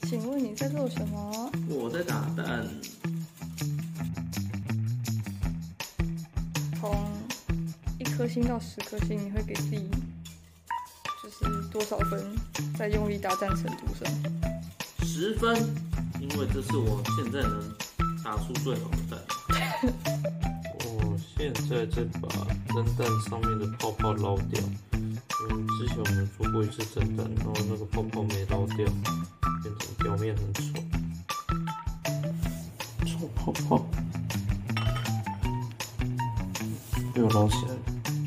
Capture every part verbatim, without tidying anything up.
请问你在做什么？ 我在打蛋。 从一颗星到十颗星，你会给自己就是多少分？在用力打蛋程度上， 十分，因为这是我现在能打出最好的蛋。 我现在在把蒸蛋上面的泡泡捞掉，因为之前我们做过一次蒸蛋，然后那个泡泡没捞掉，变成表面很丑，臭泡泡，被我捞起来了。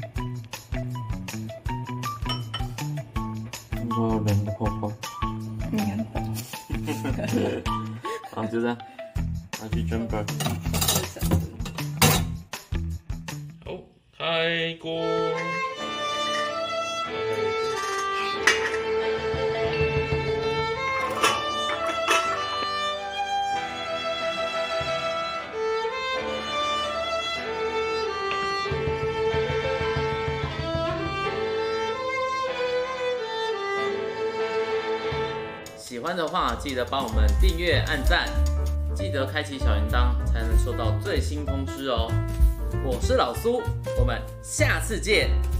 我有两个泡泡， 你很好。 好，就这样，拿去蒸吧。好，开锅。 喜欢的话，记得帮我们订阅、按赞，记得开启小铃铛，才能收到最新通知哦。我是老苏，我们下次见。